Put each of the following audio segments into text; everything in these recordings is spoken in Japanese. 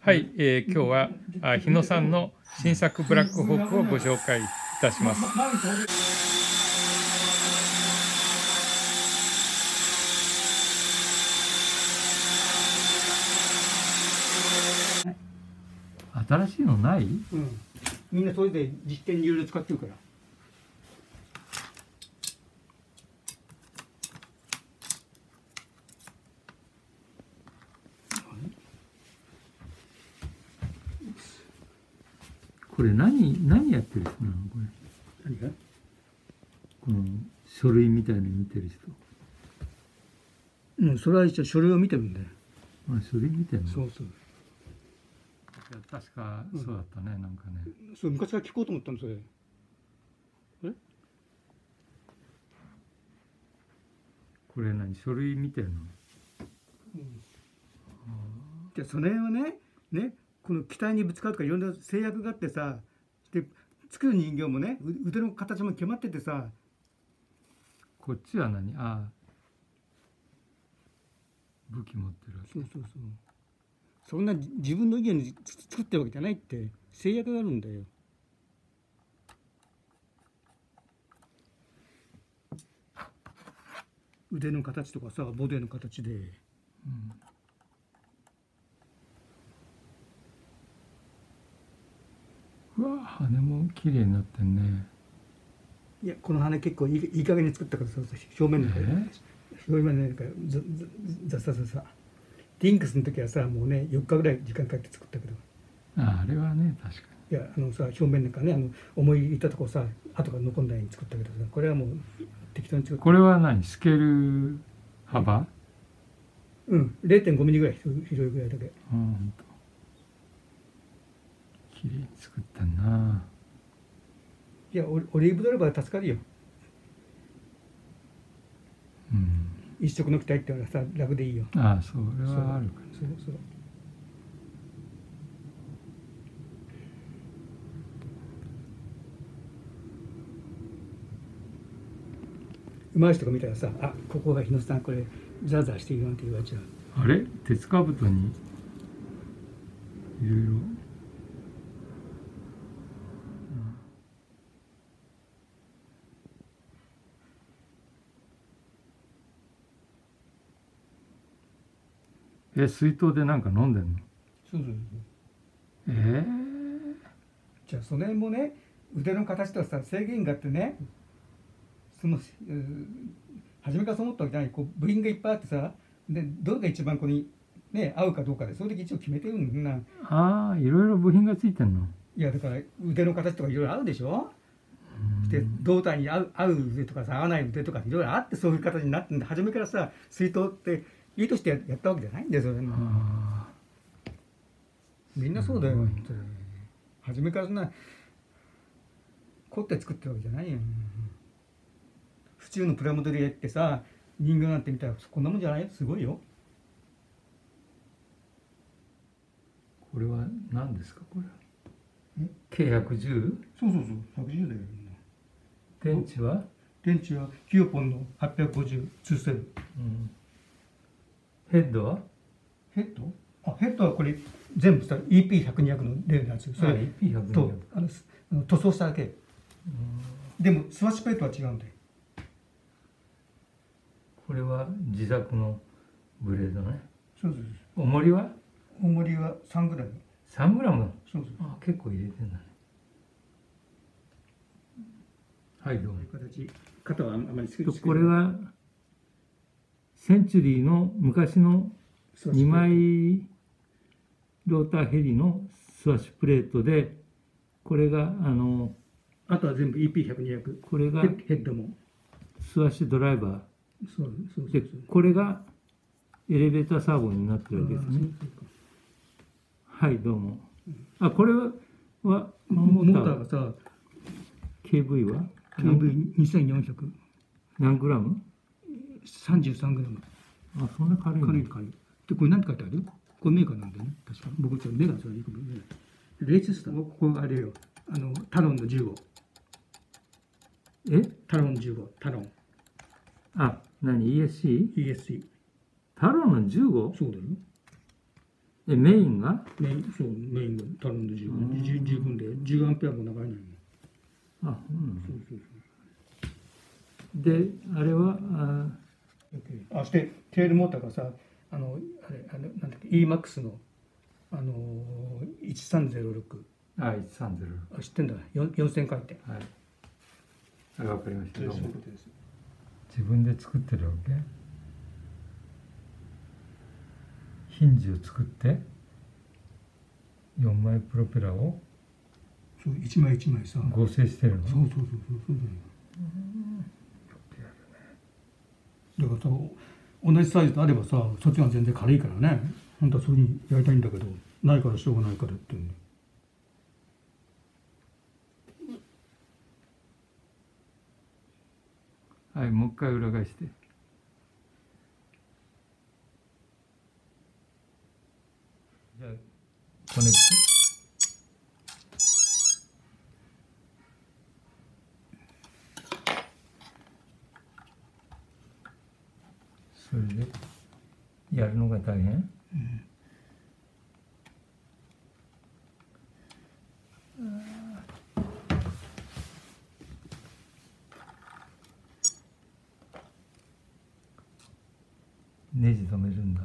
はい、今日は日野さんの新作ブラックホークをご紹介いたします。新しいのない？ みんなそれで実験にいろいろ使ってるから。 これ何やってる人なのこれ？ 何が？ この書類みたいなの見てる人。 それは一応書類を見てるんだよ。 書類見てるの？ そうそう。 確かそうだったね、なんかね。 そう昔から聞こうと思ったのそれ。 これ書類見てるの？ じゃあその辺はね、この機体にぶつかるとかいろんな制約があってさ、で作る人形もね腕の形も決まっててさ。 こっちは何？武器持ってるわけ。 そう。そんな自分の家に作ってるわけじゃないって制約があるんだよ。腕の形とかさ、ボディの形で。 うわ、羽も綺麗になってんね。 いや、この羽結構いい加減に作ったからさ、表面のなんかザサ。リンクスの時はさ、もうね4日ぐらい時間かけて作ったけど。 あれはね、確かいやさ、表面なんかね思い入ったとこさ跡が残んないように作ったけどさ、これはもう適当に作った。 これはスケール幅 0.5 ミリぐらい広いぐらいだけ。 綺麗に作ったな。 いや、オリーブドライバーは助かるよ。一色の機体ってのはさ楽でいいよ。 それはあるから。 そう。上手い人が見たらさ、ここが日野さんこれザーザーしているなんて言われちゃう。 あれ鉄かぶとにいろいろ。水筒でなんか飲んでんの？ そう。じゃあその辺もね腕の形とかさ制限があってね、初めからそう思ったわけじゃない。部品がいっぱいあってさ、でどれが一番ここに合うかどうかでそれで一応決めてるんだな。 いろいろ部品がついてんの？ いやだから腕の形とかいろいろあるでしょ。で胴体に合う腕とかさ合わない腕とかいろいろあって、そういう形になってんで、初めからさ水筒っていいとしてやったわけじゃないんだよそれ。みんなそうだよ。初めからそんな凝って作ってるわけじゃないよ。府中のプラモデルやってさ、人形なんて見たらこんなもんじゃないよ。すごいよ。 これは何ですかこれ？K110？ そう110だよ。 電池はキヨポンの850ツーセル。 ヘッドは？ ヘッドはこれ全部さ EP100、200の例のやつ。それと塗装しただけ。でもスワッシュプレートは違うんだよ。 これは自作のブレードね。 そう重りは 3グラム。 3グラム？ そう結構入れてんだね。はい、どうも。 肩はあまり好き。 これはセンチュリーの昔の2枚ローターヘリのスワッシュプレートで、これがあとは全部 EP100、200。 これがヘッドもスワッシュドライバーで、これがエレベーターサーボになってるわけですね。はい、どうも。これはモーターがさ KV は KV2400。 何グラム ？33グラム。 そんな軽いの？ 軽い。でこれ何て書いてある？これメーカーなんだよね確か。僕ちょっと目がそれいくのね。レイチスター。これあれよ、タロンの15。タロン15。タロン。 何 ESC？ ESC。 タロンの 15？ そうだよ。 メインがメインが頼んで十分で10アンペアも長いのよ。 あ、 そうそうであれはそう。してテールモーターがさ、あれなんだっけ EMAX の1306。 1306。 知ってんだ。4000回転。 はい。わかりました。 そういうことです。 自分で作ってるわけ？ヒンジを作って4枚プロペラをそう一枚一枚さ合成してるの？ そうだよ。だからさ、同じサイズであればさ、そっちが全然軽いからね、本当はそういうふうにやりたいんだけど、ないからしょうがないからっていうんで。 はい、もう一回裏返して。じゃあコネクト。それでやるのが大変。ネジ止めるんだ。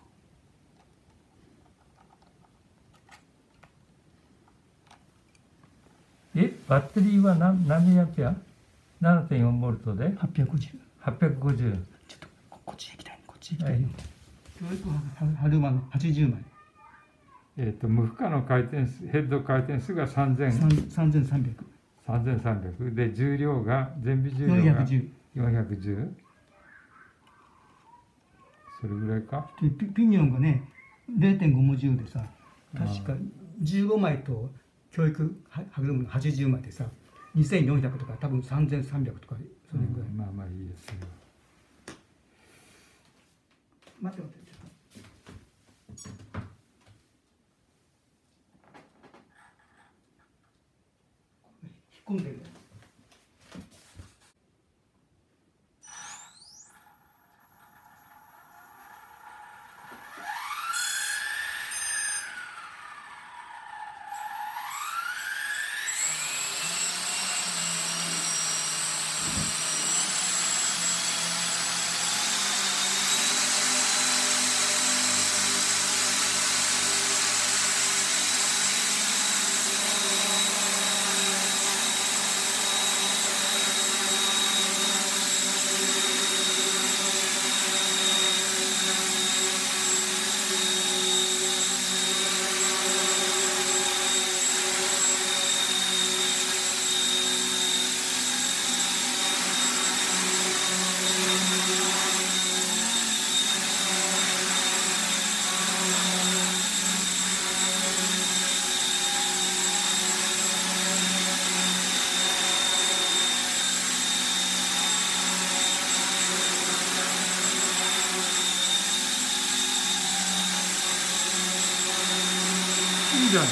バッテリーは何ミリアンペア？ 7.4 ボルトで 850。 850。 ちょっとこっちへ行きたい。こっちへ行きたいの。春間の80枚。 無負荷の回転数、ヘッド回転数が3300。3300で重量が全部重量が410。それぐらいか。 ピニオンがね 0.5 も10でさ、確か15枚と教育歯車80枚でさ、2400とか多分3300とかそれぐらい。 まあまあいいですよ。 待って。引っ込んでる。 いいじゃない。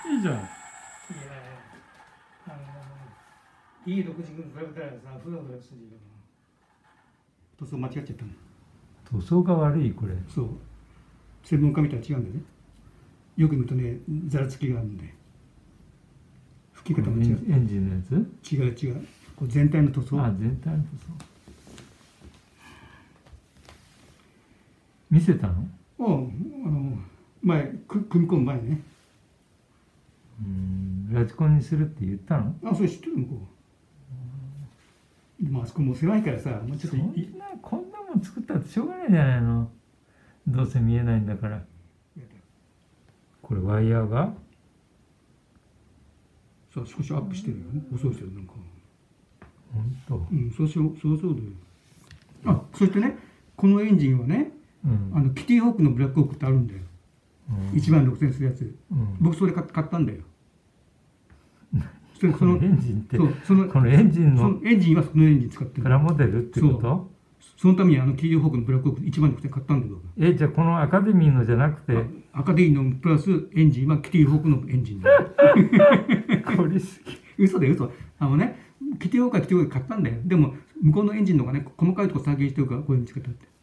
いいじゃん。 いやいい6時分比べたらさフラフラするよ。塗装間違っちゃったの。 塗装が悪いこれ。 そう、専門家みたいは違うんだよね。よく見るとねざらつきがあるんで、吹き方も違う。 エンジンのやつ？ 違うこう全体の塗装。 あ、全体の塗装。見せたの？ 前組み込む前ね。 ラジコンにするって言ったの？ それ知ってる向こう。あそこもう狭いからさ、もうちょっとこんなもん作ったってしょうがないじゃないの。どうせ見えないんだから。これワイヤーがさ少しアップしてるよね。遅いしてるなんか。 本当。 そうだよ。そしてね、このエンジンはね、キティホークのブラックホークってあるんだよ。16000するやつ。僕それ買ったんだよ。 このエンジンって、このエンジンはそのエンジン使ってる。 プラモデルってこと？ そのためにキティホークのブラックホーク16000買ったんだよ。 じゃあこのアカデミーのじゃなくて、 アカデミーのプラスエンジンはキティホークのエンジンだよ。 凝りすぎ。 嘘だよ嘘。キティホークはキティホーク買ったんだよ。でも向こうのエンジンのがね細かいところ再現してるからこういうふうにつけたって。